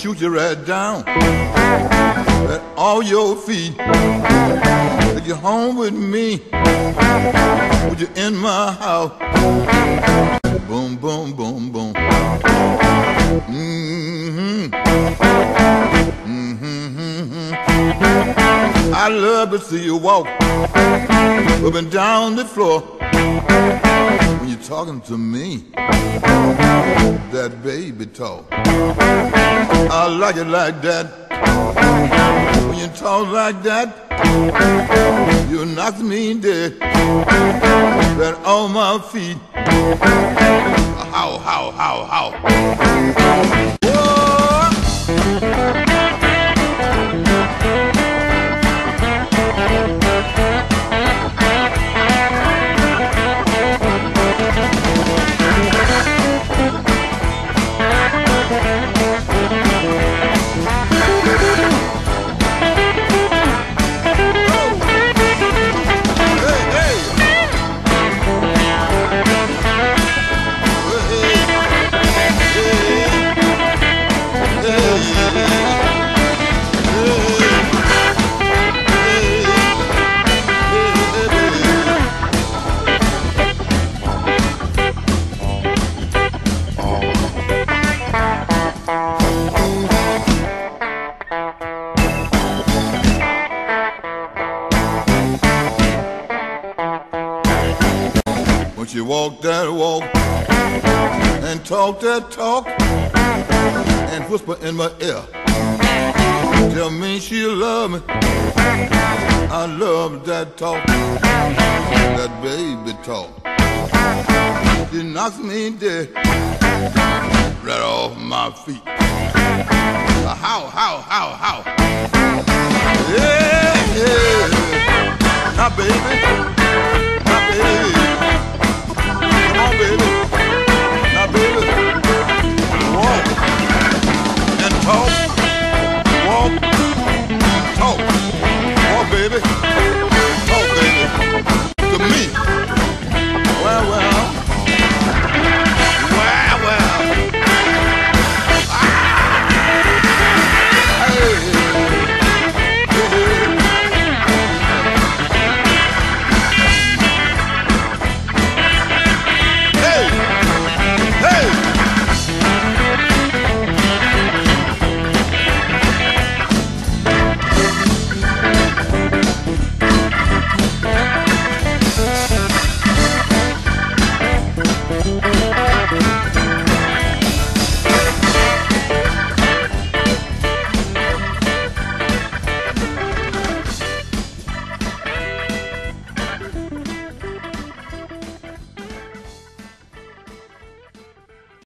shoot you right down at all your feet. Take you home with me. Put you in my house. Boom, boom, boom, boom. I love to see you walk up and down the floor when you're talking to me, that baby talk. I like it like that. When you talk like that, you knock me dead. Right on my feet. How, how, how, how. Whoa. She walk that walk and talk that talk and whisper in my ear, tell me she love me. I love that talk, that baby talk. She knocks me dead right off my feet. How, how? Yeah, yeah. Now baby, now baby. Come on, baby.